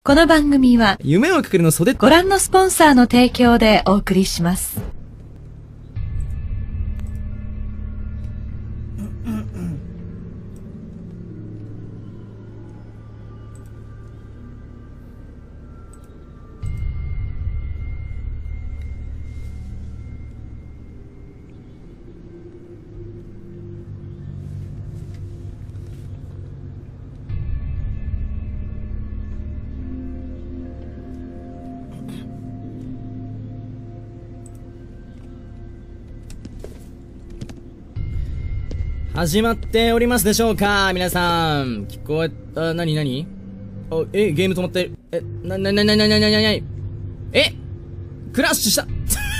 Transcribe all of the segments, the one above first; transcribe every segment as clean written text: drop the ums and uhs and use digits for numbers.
この番組は夢をかけるの袖。 ご覧のスポンサーの提供でお送りします。 始まっておりますでしょうか皆さん。聞こえた、なにあ、ゲーム止まってる。クラッシュした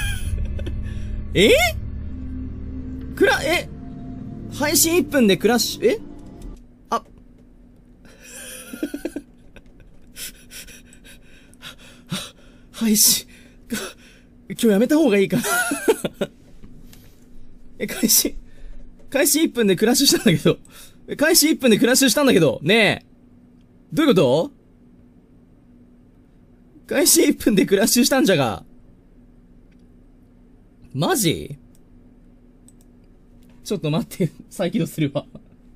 配信1分でクラッシュ、配信、今日やめた方がいいかな開始1分でクラッシュしたんだけど。開始1分でクラッシュしたんだけど。ねえ。どういうこと？開始1分でクラッシュしたんじゃが。マジ？ちょっと待って。再起動するわ。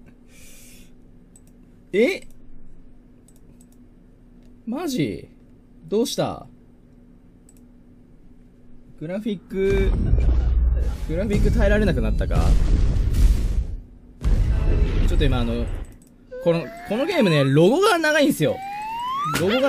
マジ？どうした？グラフィック耐えられなくなったか？ちょっと今このゲームね、ロゴが長いんですよ。ロゴ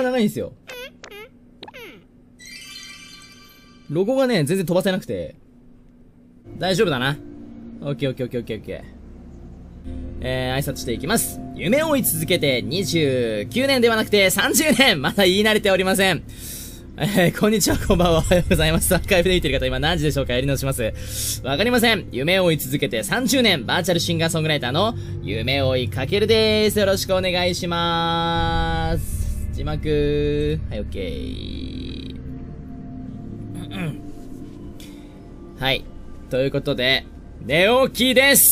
がね、全然飛ばせなくて。大丈夫だな。オッケー。挨拶していきます。夢を追い続けて29年ではなくて30年まだ言い慣れておりません。こんにちは、こんばんは、おはようございます。アーカイブで見てる方、今何時でしょうか？やり直します。わかりません。夢を追い続けて30年、バーチャルシンガーソングライターの夢追いかけるでーす。よろしくお願いしまーす。字幕。はい、オッケー。はい。ということで、寝起きです。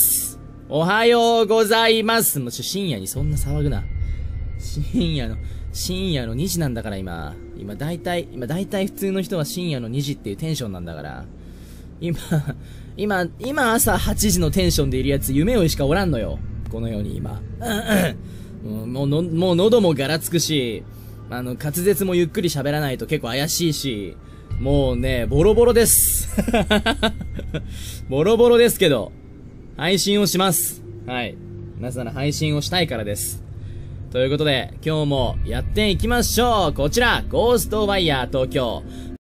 おはようございます。もう深夜にそんな騒ぐな。深夜の2時なんだから今大体普通の人は深夜の2時っていうテンションなんだから。今朝8時のテンションでいるやつ夢追いしかおらんのよ。この世に今。もう喉もガラつくし、滑舌もゆっくり喋らないと結構怪しいし、もうね、ボロボロです。ボロボロですけど、配信をします。はい。なぜなら配信をしたいからです。ということで、今日もやっていきましょう。こちら、ゴーストワイヤー東京。